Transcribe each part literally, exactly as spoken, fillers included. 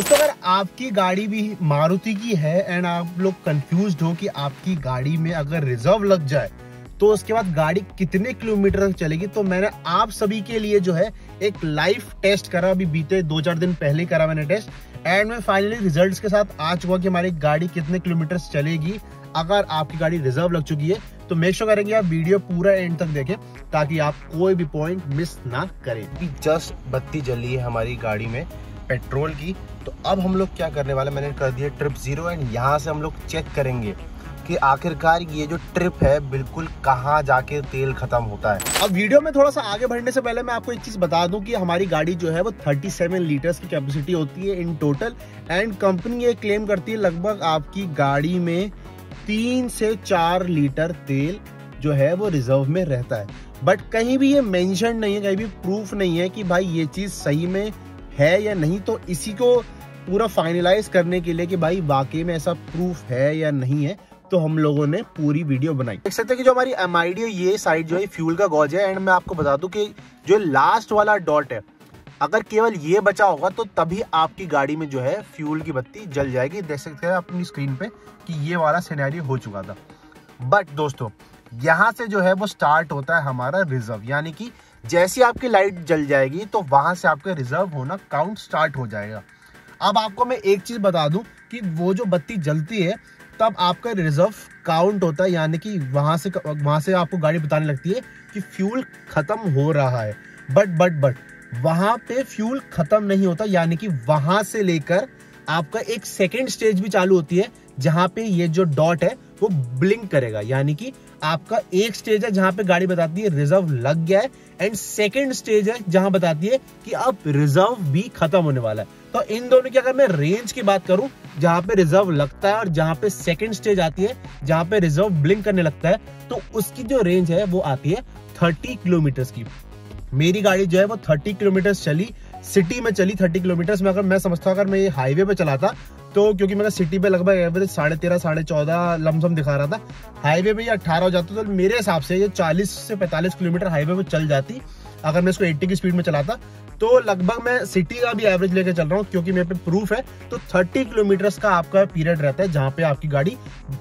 तो अगर आपकी गाड़ी भी मारुति की है एंड आप लोग कंफ्यूज्ड हो कि आपकी गाड़ी में अगर रिजर्व लग जाए तो उसके बाद गाड़ी कितने किलोमीटर तक चलेगी, तो मैंने आप सभी के लिए जो है एक लाइव टेस्ट करा। अभी बीते दो चार दिन पहले ही करा मैंने टेस्ट एंड मैं फाइनली रिजल्ट्स के साथ आ चुका कि हमारी गाड़ी कितने किलोमीटर चलेगी अगर आपकी गाड़ी रिजर्व लग चुकी है। तो मेक श्योर करेंगे आप वीडियो पूरा एंड तक देखें ताकि आप कोई भी पॉइंट मिस ना करें। जस्ट बत्ती जली है हमारी गाड़ी में पेट्रोल की, तो अब हम लोग क्या करने वाले, मैंने कर दिया ट्रिप जीरो एंड यहाँ से हम लोग चेक करेंगे कि आखिरकार ये जो ट्रिप है बिल्कुल कहाँ जाके तेल खत्म होता है। अब वीडियो में थोड़ा सा आगे बढ़ने से पहले मैं आपको एक चीज बता दूं कि हमारी गाड़ी जो है वो सैंतीस लीटर्स की कैपेसिटी होती है इन टोटल एंड कंपनी ये क्लेम करती है लगभग आपकी गाड़ी में तीन से चार लीटर तेल जो है वो रिजर्व में रहता है। बट कहीं भी ये मेंशन नहीं है, कहीं भी प्रूफ नहीं है कि भाई ये चीज सही में है या नहीं। तो इसी को पूरा फाइनलाइज करने के लिए कि भाई वाकई में ऐसा प्रूफ है या नहीं है, तो हम लोगों ने पूरी वीडियो बनाई। देख सकते हैं कि जो हमारी एम आई डी है ये साइड जो है फ्यूल का गॉज है एंड मैं आपको बता दूं कि जो लास्ट वाला डॉट है अगर केवल ये बचा होगा तो तभी आपकी गाड़ी में जो है फ्यूल की बत्ती जल जाएगी। देख सकते हैं अपनी स्क्रीन पे कि ये वाला सिनेरियो हो चुका था। बट दोस्तों यहाँ से जो है वो स्टार्ट होता है हमारा रिजर्व, यानी कि जैसी आपकी लाइट जल जाएगी तो वहां से आपका रिजर्व होना काउंट स्टार्ट हो जाएगा। अब आपको मैं एक चीज बता दूं कि वो जो बत्ती जलती है तब आपका रिजर्व काउंट होता है, यानी कि वहां से वहां से आपको गाड़ी बताने लगती है कि फ्यूल खत्म हो रहा है। बट बट बट वहां पे फ्यूल खत्म नहीं होता, यानी कि वहां से लेकर आपका एक सेकेंड स्टेज भी चालू होती है जहां पे ये जो डॉट है वो ब्लिंक करेगा। यानी कि आपका एक स्टेज है जहां पे गाड़ी बताती है रिजर्व लग गया है एंड सेकेंड स्टेज है जहां बताती है कि अब रिजर्व भी खत्म होने वाला है। तो इन दोनों की अगर मैं रेंज की बात करूं, जहां पे रिजर्व लगता है और जहां पे सेकेंड स्टेज आती है जहां पे रिजर्व ब्लिंक करने लगता है, तो उसकी जो रेंज है वो आती है तीस किलोमीटर की। मेरी गाड़ी जो है वो तीस किलोमीटर चली, सिटी में चली तीस किलोमीटर में। अगर मैं समझता हूँ अगर मैं ये हाईवे पे चलाता तो क्योंकि मेरा सिटी पे लगभग एवरेज साढ़े तेरह साढ़े चौदह लमसम दिखा रहा था, हाईवे पे ये अट्ठारह हो जाता, तो मेरे हिसाब से ये चालीस से पैंतालीस किलोमीटर हाईवे पे चल जाती अगर मैं इसको अस्सी की स्पीड में चलाता। तो लगभग मैं सिटी का भी एवरेज लेके चल रहा हूँ क्योंकि मेरे पे प्रूफ है। तो तीस किलोमीटर का आपका पीरियड रहता है जहां पे आपकी गाड़ी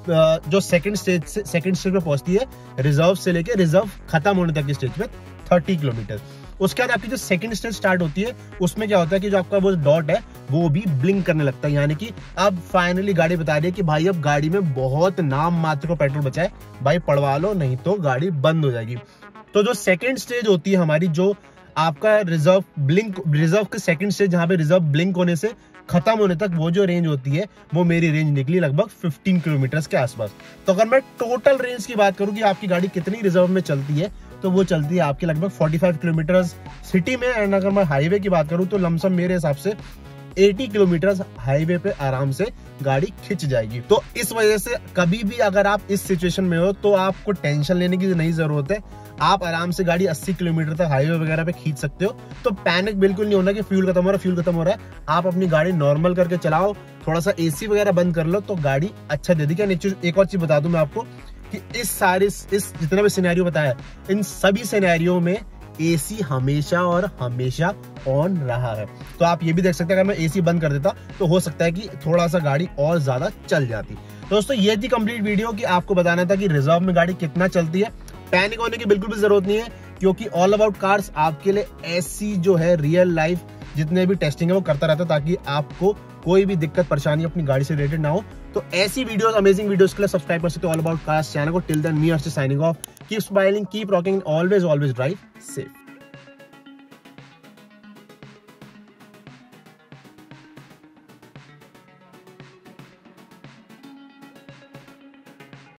जो सेकंड स्टेज से सेकंड स्टेज पे पहुंचती है, रिजर्व से लेके रिजर्व खत्म होने तक की स्टेज पे तीस किलोमीटर। उसके बाद आपकी जो सेकंड स्टेज स्टार्ट होती है उसमें क्या होता है कि जो आपका वो डॉट है वो भी ब्लिंक करने लगता है, यानी कि अब फाइनली गाड़ी बता रही है कि भाई अब गाड़ी में बहुत नाम मात्र को पेट्रोल बचा है, भाई पड़वा लो नहीं तो गाड़ी बंद हो जाएगी। तो जो सेकंड स्टेज होती है हमारी, जो आपका रिजर्व ब्लिंक रिजर्व के सेकंड स्टेज जहां पे रिजर्व ब्लिंक होने से खत्म होने तक वो जो रेंज होती है वो मेरी रेंज निकली लगभग पंद्रह किलोमीटर के आसपास। तो अगर मैं टोटल रेंज की बात करूं कि आपकी गाड़ी कितनी रिजर्व में चलती है, तो वो चलती है आपकी लगभग पैंतालीस किलोमीटर सिटी में एंड अगर मैं हाईवे की बात करूं तो लमसम मेरे हिसाब से अस्सी किलोमीटर हाईवे पे आराम से गाड़ी खिंच जाएगी। तो इस वजह से कभी भी अगर आप इस सिचुएशन में हो तो आपको टेंशन लेने की नहीं जरूरत है, आप आराम से गाड़ी अस्सी किलोमीटर तक हाईवे वगैरह पे खींच सकते हो। तो पैनिक बिल्कुल नहीं होना कि फ्यूल खत्म हो रहा है फ्यूल खत्म हो रहा है आप अपनी गाड़ी नॉर्मल करके चलाओ, थोड़ा सा एसी वगैरह बंद कर लो तो गाड़ी अच्छा दे दी। क्या एक और चीज बता दूं मैं आपको कि इस सारे इस जितना भी सिनेरियो बताया इन सभी सिनेरियो में एसी हमेशा और हमेशा ऑन रहा है। तो आप ये भी देख सकते हैं अगर मैं एसी बंद कर देता तो हो सकता है कि थोड़ा सा गाड़ी और ज्यादा चल जाती। दोस्तों ये थी कंप्लीट वीडियो कि आपको बताना था कि रिजर्व में गाड़ी कितना चलती है। पैनिक होने की बिल्कुल भी जरूरत नहीं है क्योंकि ऑल अबाउट कार्स आपके लिए ऐसी जो है रियल लाइफ जितने भी टेस्टिंग है वो करता रहता है ताकि आपको कोई भी दिक्कत परेशानी अपनी गाड़ी से रिलेटेड ना हो। तो ऐसी वीडियोस अमेजिंग वीडियोस के लिए सब्सक्राइब कर सकते हो ऑल अबाउट कार्स चैनल को। टिल देन मी आर से signing off, keep smiling, keep rocking, always always drive safe.